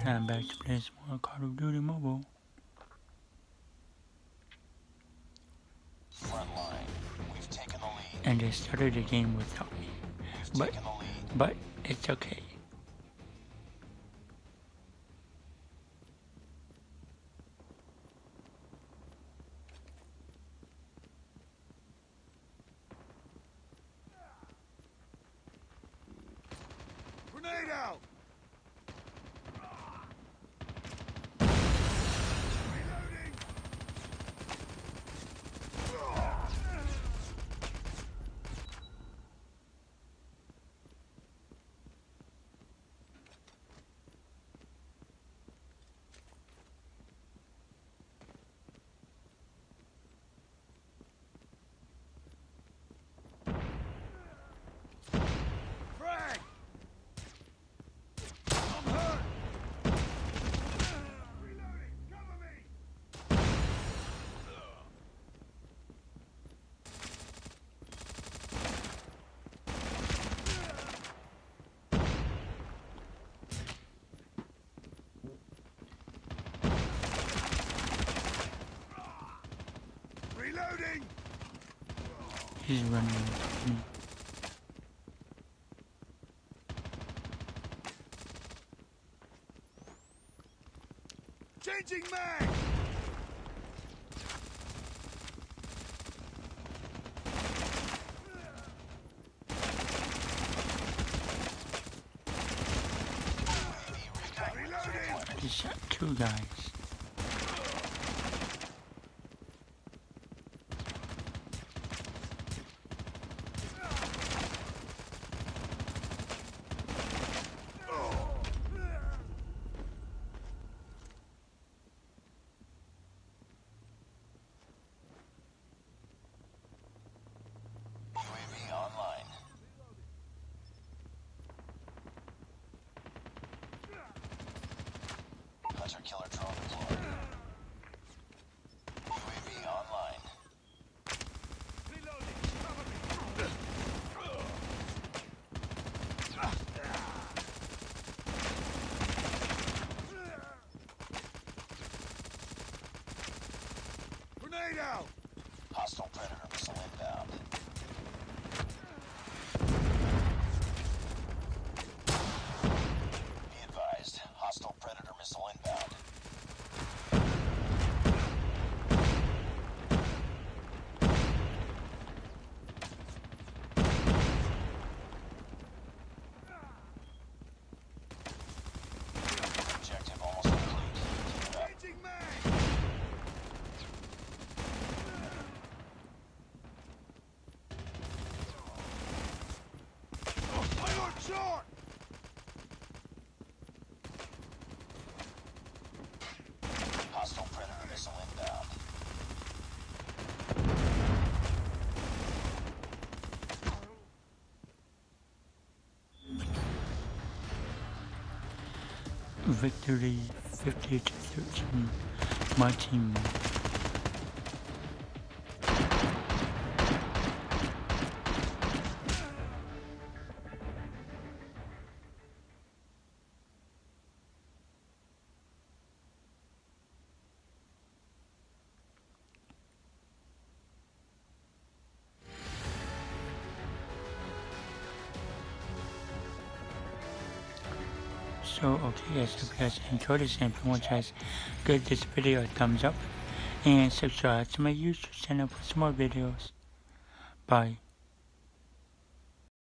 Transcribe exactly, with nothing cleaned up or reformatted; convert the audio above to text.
and I'm back to play some more Call of Duty Mobile. Frontline, we've taken the lead. And they started the game without me. We've But, taken the lead. but it's okay. Grenade out! Reloading! Frag! I'm hurt! Reloading! Cover me! Reloading! He's running with me. Changing mag! Reloading! He shot two guys. U A V online. Hunter killer drone deployed. U A V online. Reloading. Cover me. Grenade out! Hostile predator missile inbound. Be advised, hostile predator missile inbound. Objective almost complete. Keep it up. Changing mag! Fire short! Hostile predator missile inbound. Victory fifty to thirteen. My team. So, okay guys, if you guys enjoyed this and if you want to guys give this video a thumbs up and subscribe to my YouTube channel for some more videos. Bye.